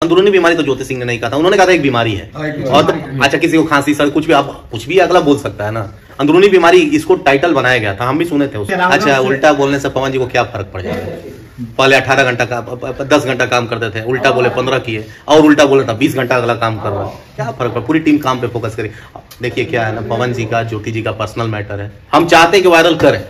अंदरूनी बीमारी तो ज्योति सिंह ने नहीं कहा था, उन्होंने कहा था एक बीमारी है। और तो, अच्छा किसी को खांसी सर कुछ भी, आप कुछ भी अगला बोल सकता है ना। अंदरूनी बीमारी इसको टाइटल बनाया गया था, हम भी सुने थे उसको। अच्छा उल्टा बोलने से पवन जी को क्या फर्क पड़ जाएगा? पहले 18 घंटा का 10 घंटा काम करते थे, उल्टा बोले 15 किए, और उल्टा बोले था 20 घंटा अगला काम कर रहा है, क्या फर्क है? पूरी टीम काम पे फोकस करे। देखिए क्या है ना, पवन जी का ज्योति जी का पर्सनल मैटर है, हम चाहते हैं कि वायरल करें,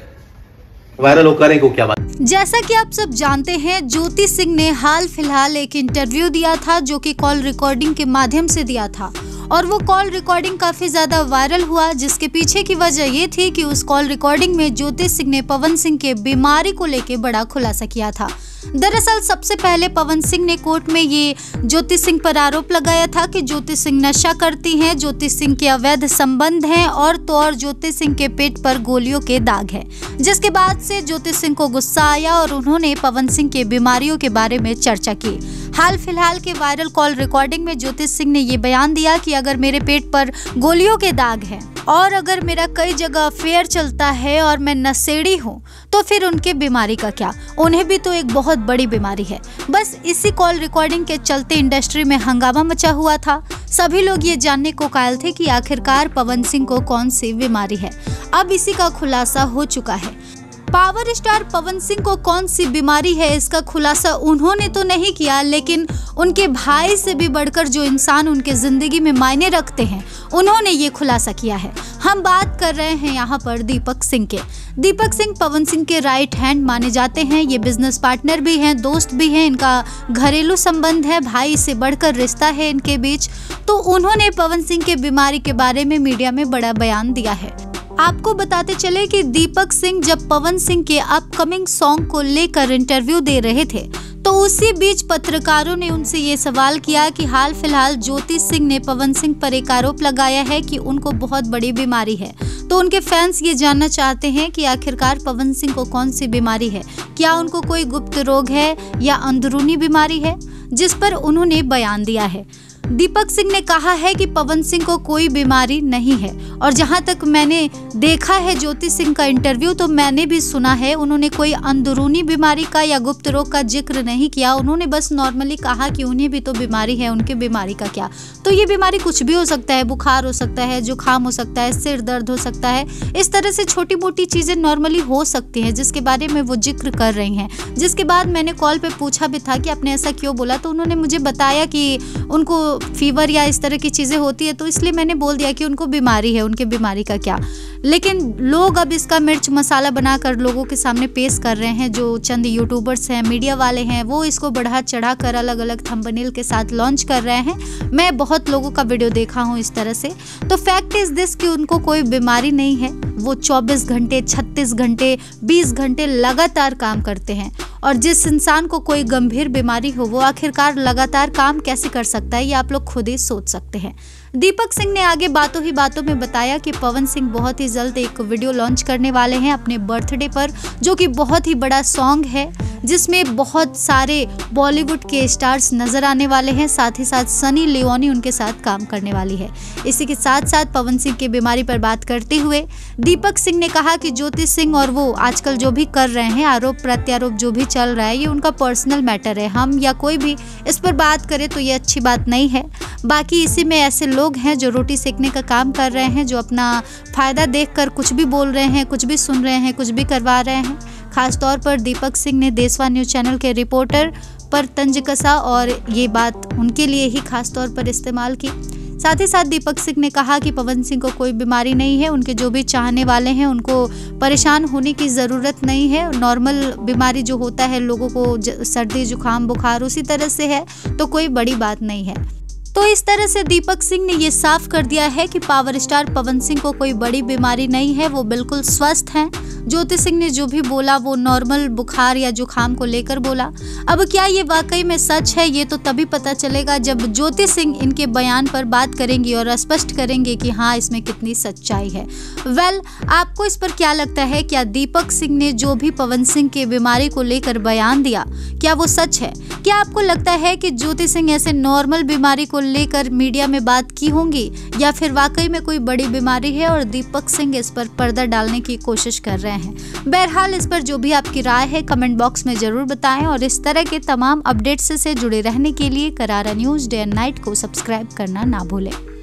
वायरल हो करें को क्या बात। जैसा कि आप सब जानते हैं, ज्योति सिंह ने हाल फिलहाल एक इंटरव्यू दिया था जो कि कॉल रिकॉर्डिंग के माध्यम से दिया था, और वो कॉल रिकॉर्डिंग काफी ज्यादा वायरल हुआ, जिसके पीछे की वजह ये थी कि उस कॉल रिकॉर्डिंग में ज्योति सिंह ने पवन सिंह के बीमारी को लेकर बड़ा खुलासा किया था। दरअसल सबसे पहले पवन सिंह ने कोर्ट में ये ज्योति सिंह पर आरोप लगाया था कि ज्योति सिंह नशा करती हैं, ज्योति सिंह के अवैध संबंध हैं, और तो और ज्योति सिंह के पेट पर गोलियों के दाग हैं। जिसके बाद से ज्योति सिंह को गुस्सा आया और उन्होंने पवन सिंह के बीमारियों के बारे में चर्चा की। हाल फिलहाल के वायरल कॉल रिकॉर्डिंग में ज्योति सिंह ने ये बयान दिया कि अगर मेरे पेट पर गोलियों के दाग हैं और अगर मेरा कई जगह अफेयर चलता है और मैं नशेड़ी हूँ तो फिर उनके बीमारी का क्या, उन्हें भी तो एक बहुत बड़ी बीमारी है। बस इसी कॉल रिकॉर्डिंग के चलते इंडस्ट्री में हंगामा मचा हुआ था। सभी लोग ये जानने को कायल थे कि आखिरकार पवन सिंह को कौन सी बीमारी है। अब इसी का खुलासा हो चुका है। पावर स्टार पवन सिंह को कौन सी बीमारी है, इसका खुलासा उन्होंने तो नहीं किया, लेकिन उनके भाई से भी बढ़कर जो इंसान उनके जिंदगी में मायने रखते हैं, उन्होंने ये खुलासा किया है। हम बात कर रहे हैं यहाँ पर दीपक सिंह के। दीपक सिंह पवन सिंह के राइट हैंड माने जाते हैं। ये बिजनेस पार्टनर भी हैं, दोस्त भी हैं, इनका घरेलू संबंध है, भाई से बढ़कर रिश्ता है इनके बीच। तो उन्होंने पवन सिंह के बीमारी के बारे में मीडिया में बड़ा बयान दिया है। आपको बताते चले कि दीपक सिंह जब पवन सिंह के अपकमिंग सॉन्ग को लेकर इंटरव्यू दे रहे थे तो उसी बीच पत्रकारों ने उनसे ये सवाल किया कि हाल फिलहाल ज्योति सिंह ने पवन सिंह पर एक आरोप लगाया है कि उनको बहुत बड़ी बीमारी है। तो उनके फैंस ये जानना चाहते हैं कि आखिरकार पवन सिंह को कौन सी बीमारी है, क्या उनको कोई गुप्त रोग है या अंदरूनी बीमारी है, जिस पर उन्होंने बयान दिया है। दीपक सिंह ने कहा है कि पवन सिंह को कोई बीमारी नहीं है, और जहां तक मैंने देखा है ज्योति सिंह का इंटरव्यू तो मैंने भी सुना है उन्होंने कोई अंदरूनी बीमारी का या गुप्त रोग का जिक्र नहीं किया। उन्होंने बस नॉर्मली कहा कि उन्हें भी तो बीमारी है, उनके बीमारी का क्या। तो ये बीमारी कुछ भी हो सकता है, बुखार हो सकता है, जुकाम हो सकता है, सिर दर्द हो सकता है, इस तरह से छोटी मोटी चीजें नॉर्मली हो सकती हैं जिसके बारे में वो जिक्र कर रही हैं। जिसके बाद मैंने कॉल पे पूछा भी था कि आपने ऐसा क्यों बोला, तो उन्होंने मुझे बताया कि उनको फीवर या इस तरह की चीजें होती है, तो इसलिए मैंने बोल दिया कि उनको बीमारी है, उनके बीमारी का क्या। लेकिन लोग अब इसका मिर्च मसाला बनाकर लोगों के सामने पेश कर रहे हैं। जो चंद यूट्यूबर्स हैं, मीडिया वाले हैं, वो इसको बढ़ा चढ़ा कर अलग अलग थंबनेल के साथ लॉन्च कर रहे हैं। मैं बहुत लोगों का वीडियो देखा हूँ इस तरह से। तो फैक्ट इज दिस कि उनको कोई बीमारी नहीं है। वो 24 घंटे 36 घंटे 20 घंटे लगातार काम करते हैं, और जिस इंसान को कोई गंभीर बीमारी हो वो आखिरकार लगातार काम कैसे कर सकता है, ये आप लोग खुद ही सोच सकते हैं। दीपक सिंह ने आगे बातों ही बातों में बताया कि पवन सिंह बहुत ही जल्द एक वीडियो लॉन्च करने वाले हैं अपने बर्थडे पर, जो कि बहुत ही बड़ा सॉन्ग है जिसमें बहुत सारे बॉलीवुड के स्टार्स नजर आने वाले हैं। साथ ही साथ सनी लियोनी उनके साथ काम करने वाली है। इसी के साथ साथ पवन सिंह की बीमारी पर बात करते हुए दीपक सिंह ने कहा कि ज्योति सिंह और वो आजकल जो भी कर रहे हैं, आरोप प्रत्यारोप जो भी चल रहा है, ये उनका पर्सनल मैटर है। हम या कोई भी इस पर बात करे तो ये अच्छी बात नहीं है। बाकी इसी में ऐसे लोग हैं जो रोटी सेकने का काम कर रहे हैं, जो अपना फायदा देखकर कुछ भी बोल रहे हैं, कुछ भी सुन रहे हैं, कुछ भी करवा रहे हैं। खासतौर पर दीपक सिंह ने देशवा न्यूज़ चैनल के रिपोर्टर पर तंज कसा और ये बात उनके लिए ही खासतौर पर इस्तेमाल की। साथ ही साथ दीपक सिंह ने कहा कि पवन सिंह को कोई बीमारी नहीं है, उनके जो भी चाहने वाले हैं उनको परेशान होने की ज़रूरत नहीं है। नॉर्मल बीमारी जो होता है लोगों को, सर्दी जुकाम बुखार, उसी तरह से है, तो कोई बड़ी बात नहीं है। तो इस तरह से दीपक सिंह ने ये साफ कर दिया है कि पावर स्टार पवन सिंह को कोई बड़ी बीमारी नहीं है, वो बिल्कुल स्वस्थ हैं। ज्योति सिंह ने जो भी बोला वो नॉर्मल बुखार या जुकाम को लेकर बोला। अब क्या ये वाकई में सच है, ये तो तभी पता चलेगा जब ज्योति सिंह इनके बयान पर बात करेंगी और स्पष्ट करेंगे कि हाँ इसमें कितनी सच्चाई है। वेल, आपको इस पर क्या लगता है? क्या दीपक सिंह ने जो भी पवन सिंह की बीमारी को लेकर बयान दिया, क्या वो सच है? क्या आपको लगता है कि ज्योति सिंह ऐसे नॉर्मल बीमारी को लेकर मीडिया में बात की होंगी या फिर वाकई में कोई बड़ी बीमारी है और दीपक सिंह इस पर पर्दा डालने की कोशिश कर रहे हैं। बहरहाल इस पर जो भी आपकी राय है कमेंट बॉक्स में जरूर बताएं और इस तरह के तमाम अपडेट्स से जुड़े रहने के लिए Karara news day and night को सब्सक्राइब करना ना भूलें।